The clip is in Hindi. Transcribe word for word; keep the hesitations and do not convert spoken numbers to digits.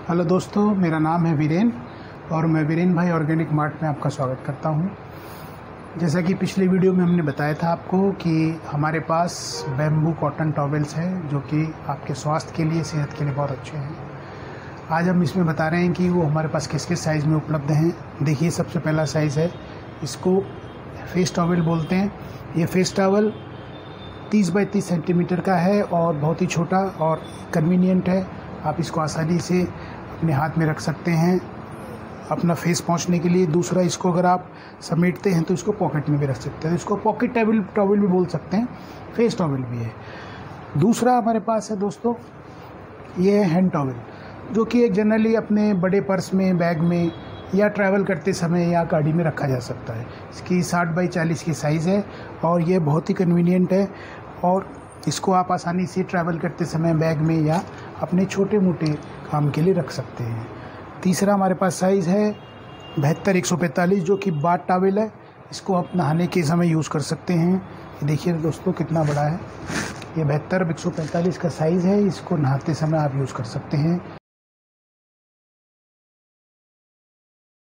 हेलो दोस्तों, मेरा नाम है वीरेन और मैं वीरेन भाई ऑर्गेनिक मार्ट में आपका स्वागत करता हूं। जैसा कि पिछले वीडियो में हमने बताया था आपको कि हमारे पास बैम्बू कॉटन टॉवेल्स हैं जो कि आपके स्वास्थ्य के लिए, सेहत के लिए बहुत अच्छे हैं। आज हम इसमें बता रहे हैं कि वो हमारे पास किस किस साइज़ में उपलब्ध हैं। देखिए, सबसे पहला साइज़ है, इसको फेस टॉवेल बोलते हैं। ये फेस टॉवेल तीस बाई तीस सेंटीमीटर का है और बहुत ही छोटा और कन्वीनियंट है। आप इसको आसानी से अपने हाथ में रख सकते हैं अपना फेस पहुंचने के लिए। दूसरा, इसको अगर आप समेटते हैं तो इसको पॉकेट में भी रख सकते हैं। इसको पॉकेट टॉवेल टॉवेल भी बोल सकते हैं, फेस टॉवेल भी है। दूसरा हमारे पास है दोस्तों, ये है हैंड टॉवेल, जो कि एक जनरली अपने बड़े पर्स में, बैग में या ट्रैवल करते समय या गाड़ी में रखा जा सकता है। इसकी साठ बाई चालीस की साइज़ है और ये बहुत ही कन्वीनियंट है और इसको आप आसानी से ट्रैवल करते समय बैग में या अपने छोटे मोटे काम के लिए रख सकते हैं। तीसरा हमारे पास साइज़ है बहत्तर एक सौ पैंतालीस, जो कि बाथ टॉवेल है। इसको आप नहाने के समय यूज़ कर सकते हैं। ये देखिए दोस्तों कितना बड़ा है। ये बहत्तर एक सौ पैंतालीस का साइज़ है। इसको नहाते समय आप यूज़ कर सकते हैं।